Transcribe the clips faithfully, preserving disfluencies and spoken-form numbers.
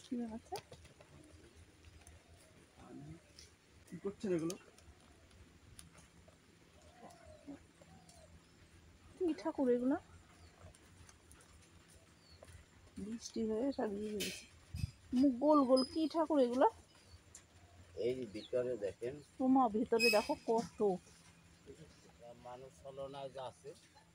আচ্ছা কি করছেন এগুলো? কি ঠাকুর এগুলো? বৃষ্টি হয়ে সব ইয়ে হয়েছে। মুখ গোল গোল, কি ঠাকুর এগুলো? এই ভিতরে দেখেন তোমা ভিতরে দেখো কত মানুষ ছলনায় যা আছে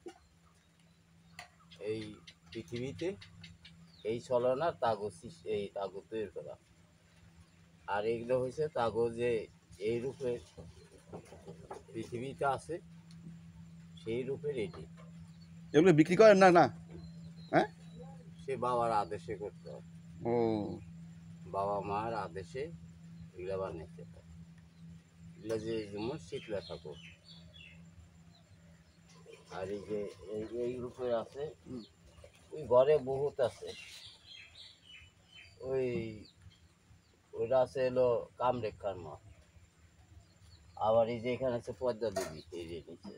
এই পৃথিবীতে, এই ছলনা তাগজ এই তাগজ তৈরি করা। আর এগুলো হয়েছে তাগজ যে এই রূপের পৃথিবীতে আছে সেই রূপের এটি। এগুলো বিক্রি করেন না? না, হ্যাঁ, সে বাবার আদেশে করতে হয়। ও বাবা মার আদেশে এগুলো বানাইতে হয়। এগুলো যে যেমন শীতলা ঠাকুর। আর এই যে এই এই রূপে আছে, ওই ঘরে বহুত আছে। ওই ওইটা আছে এলো কামরেখার মা। আবার এই যে এখানে আছে পদ্মা দেবী, এই যে নিচে।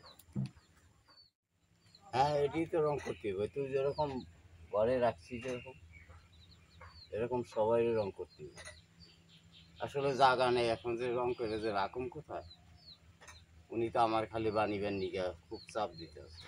হ্যাঁ, এটি তো রং করতে হবে। তুই যেরকম ঘরে রাখছিস যেরকম, এরকম সবাই রং করতে হবে। আসলে জায়গা নেই এখন যে রং করে যে রাখুন কোথায়। উনি তো আমার খালি বানিবেন নিগা খুব চাপ দিতে হবে।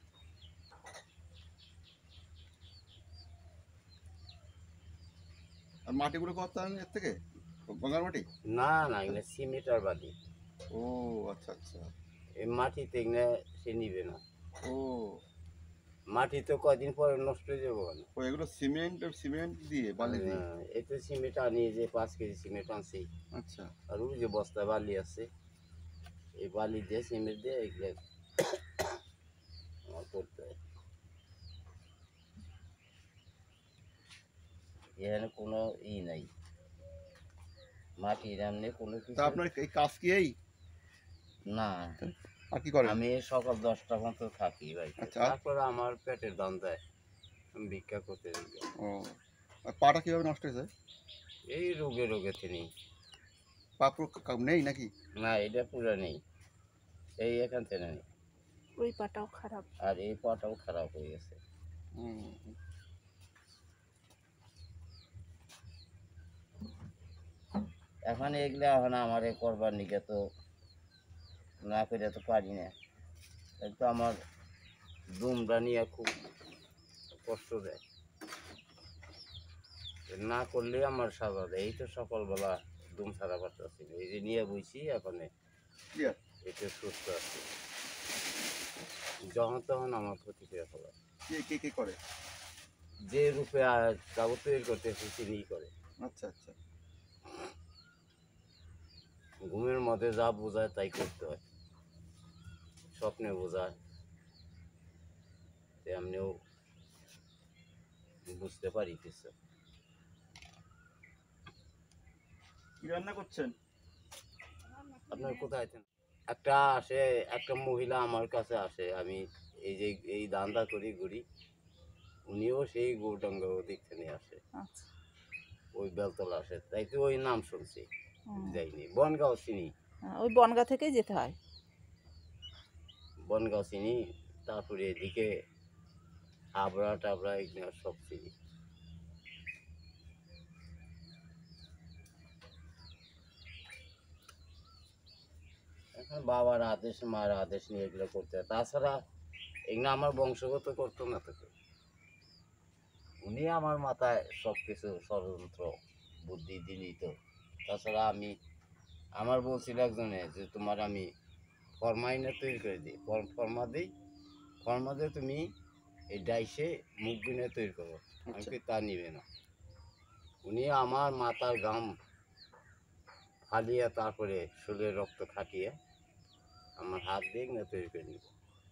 আর মাটিগুলো কত এর থেকে? গঙ্গার মাটি? না না, এগুলো সিমেন্ট আর বালি। ও আচ্ছা আচ্ছা। এই মাটিতে এগুলো সে নিবে না। ও মাটি তো কয়দিন পরে নষ্ট হয়ে যাবো না। ও এগুলো সিমেন্ট সিমেন্ট দিয়ে বালি দিয়ে? এই তো সিমেন্ট আনি, যে পাঁচ কেজি সিমেন্ট আনছি। আচ্ছা। আর ওই যে বস্তা বালি আছে, এই বালি দিয়ে সিমেন্ট দিয়ে এগুলো আমার করতে হয়। এখানে কোনো ই নাই, মাটির এমনি কোনো তা কিছু আপনার এই কাজ কি এই? না। আর কি করেন? আমি সকাল দশটা পর্যন্ত থাকি ভাই। আচ্ছা। তারপরে আমার পেটের দাম দেয়, আমি ভিক্ষা করতে যাই। ও আর পাটা কীভাবে নষ্ট হয়েছে? এই রোগে রোগে তিনি। পা পুরো নেই নাকি? না, এটা পুরো নেই, এই এখান থেকে নেই। ওই পাটাও খারাপ। আর এই পাটাও খারাপ হয়ে গেছে। এখন এগুলো এখন আমার করবার নিকে তো না করে তো পারি না। তো আমার দুমটা নিয়ে খুব কষ্ট দেয়, না করলে আমার সাজা দেয়। এই তো সকালবেলা দুম ছাড়া পারতেছি, এই যে নিয়ে বইছি এখন একটু সুস্থ আছে। যখন তখন আমার ক্ষতি করে ফেলা। কে কে কে করে? যে রূপে কাগজ তৈরি করতেছে তিনি করে। আচ্ছা আচ্ছা। ঘুমের মধ্যে যা বোঝায় তাই করতে হয়, স্বপ্নে বোঝায় এমনিও বুঝতে পারি কিছু। কি রান্না করছেন? আপনার কোথায় আছেন? একটা আসে, একটা মহিলা আমার কাছে আসে, আমি এই যে এই দান্দা করি ঘুরি, উনিও সেই গৌরাঙ্গ দিক থেকে আসে। আচ্ছা ওই বেলতলা আসে, তাই তো ওই নাম শুনছি, যাইনি। বনগাঁও চিনি, ওই বনগা থেকে যেতে হয়। বনগাঁও চিনি, তারপরে এদিকে হাবড়া টাবড়া এগুলো সব চিনি। এখন বাবার আদেশ মার আদেশ নিয়ে এগুলো করতে হয়। তাছাড়া এগুলো আমার বংশগত করতো না তো। উনি আমার মাথায় সব কিছু ষড়যন্ত্র বুদ্ধি দিলি তো। তাছাড়া আমি আমার বলছিল একজনে যে তোমার আমি ফরমাইনে তৈরি করে দিই, ফর্মা দিই, ফর্মা দিয়ে তুমি এই ডাইসে মুখ গুনে তৈরি করো। আমি কি তা নিবে না। উনি আমার মাথার গাম ফালিয়ে তারপরে শরীরের রক্ত খাটিয়ে আমার হাত দিয়ে না তৈরি করে নিব।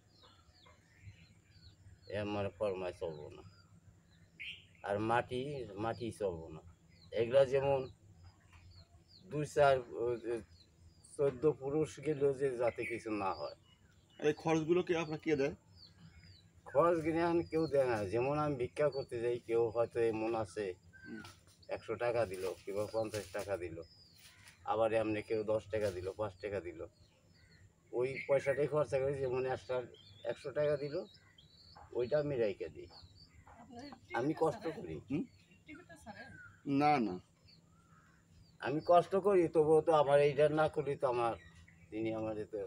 এ আমার ফরমায় চলবো না। আর মাটি মাটি চলবো না। এগুলা যেমন দুই চার চোদ্দ পুরুষ গেলেও যে যাতে কিছু না হয়। এই খরচগুলো কি আপনার কে দেয়? খরচ কিনে এখন কেউ দেয় না। যেমন আমি ভিক্ষা করতে যাই, কেউ হয়তো এমন আছে একশো টাকা দিল, কিংবা পঞ্চাশ টাকা দিল, আবার এমনি কেউ দশ টাকা দিল, পাঁচ টাকা দিল। ওই পয়সাটাই খরচা করি। যেমন একটা একশো টাকা দিল, ওইটা আমি রেখে দিই। আমি কষ্ট করি। না না, আমি কষ্ট করি তবুও তো আমার এইটা না করি তো আমার তিনি আমার তো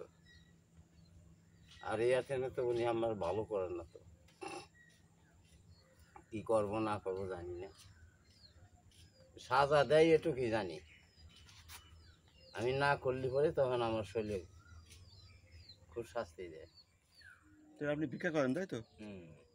আর এই আছেন তো উনি আমার ভালো করেন না তো কি করবো না করবো জানি না সাজা দেয় এটুকুই জানি আমি না করলে পরে তখন আমার শরীরে খুব শাস্তি দেয়। তো আপনি ভিক্ষা করেন তাই তো? হুম